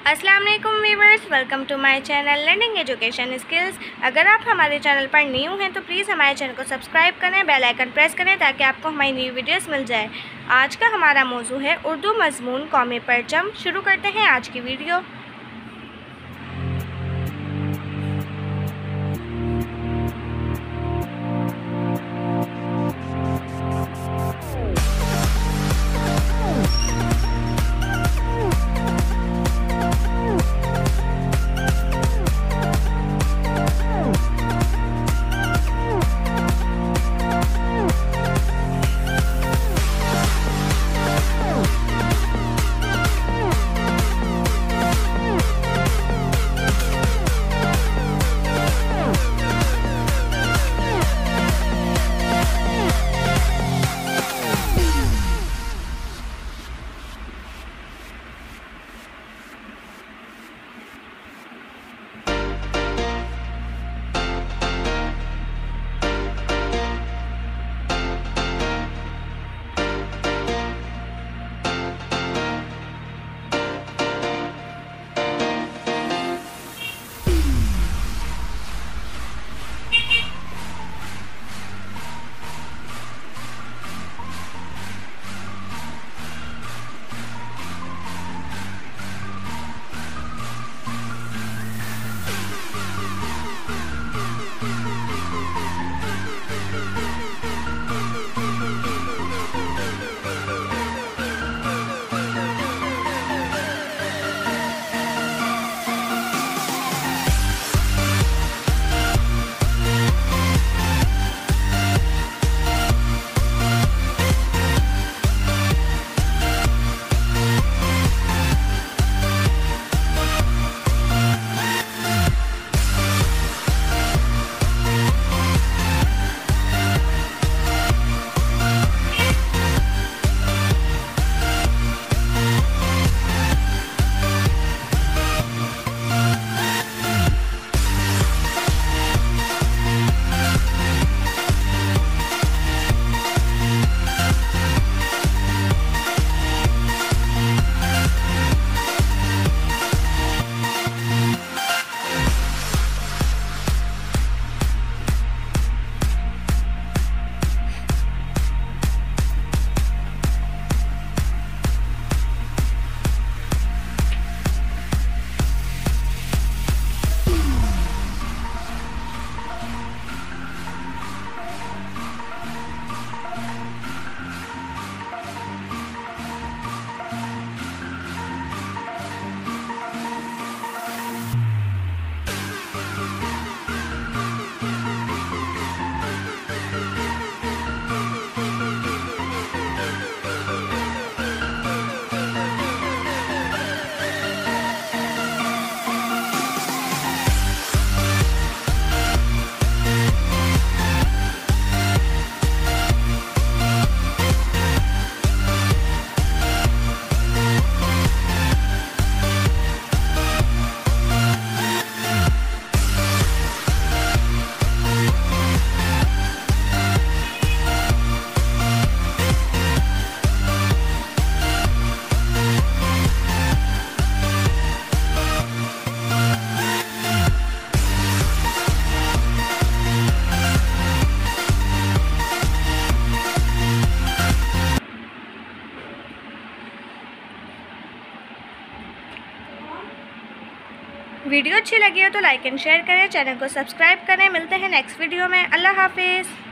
अस्सलाम वालेकुम viewers, welcome to my channel learning education skills. अगर आप हमारे चैनल पर न्यू हैं तो प्लीज़ हमारे चैनल को सब्सक्राइब करें, बेल आइकन प्रेस करें ताकि आपको हमारी न्यू वीडियोस मिल जाए। आज का हमारा मौजू है उर्दू मज़मून कौमी परचम। शुरू करते हैं आज की वीडियो। वीडियो अच्छी लगी हो तो लाइक एंड शेयर करें, चैनल को सब्सक्राइब करें। मिलते हैं नेक्स्ट वीडियो में। अल्लाह हाफिज़।